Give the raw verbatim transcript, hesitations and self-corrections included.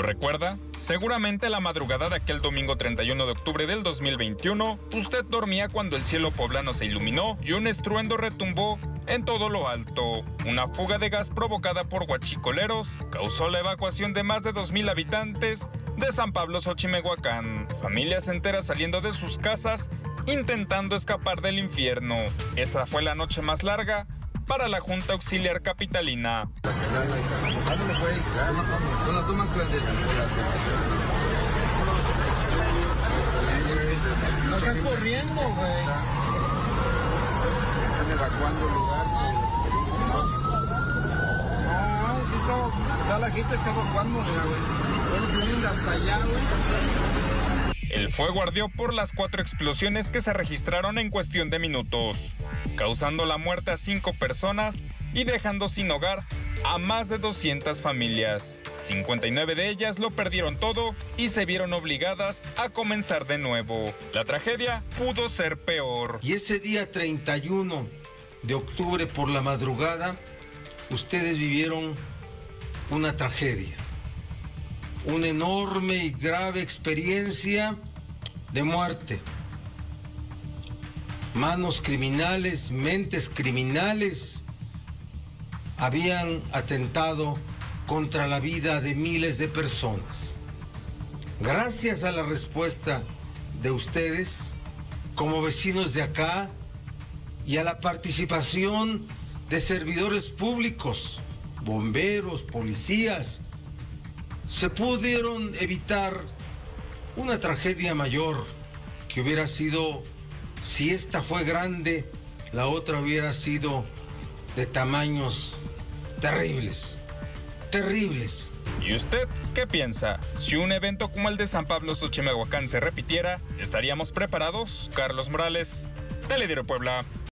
¿Lo recuerda? Seguramente a la madrugada de aquel domingo treinta y uno de octubre del dos mil veintiuno, usted dormía cuando el cielo poblano se iluminó y un estruendo retumbó en todo lo alto. Una fuga de gas provocada por huachicoleros causó la evacuación de más de dos mil habitantes de San Pablo Xochimehuacán. Familias enteras saliendo de sus casas intentando escapar del infierno. Esta fue la noche más larga para la Junta Auxiliar Capitalina. No están corriendo, güey. Están evacuando el lugar. No, sí está, ya la gente está evacuando, mira, güey. Todos vienen hasta allá, güey. El fuego ardió por las cuatro explosiones que se registraron en cuestión de minutos, causando la muerte a cinco personas y dejando sin hogar a más de doscientas familias. cincuenta y nueve de ellas lo perdieron todo y se vieron obligadas a comenzar de nuevo. La tragedia pudo ser peor. Y ese día treinta y uno de octubre por la madrugada, ustedes vivieron una tragedia. Una enorme y grave experiencia de muerte. Manos criminales, mentes criminales habían atentado contra la vida de miles de personas. Gracias a la respuesta de ustedes, como vecinos de acá, y a la participación de servidores públicos, bomberos, policías, se pudieron evitar una tragedia mayor que hubiera sido, si esta fue grande, la otra hubiera sido de tamaños terribles, terribles. ¿Y usted qué piensa? Si un evento como el de San Pablo Xochimehuacán se repitiera, ¿estaríamos preparados? Carlos Morales, Telediario Puebla.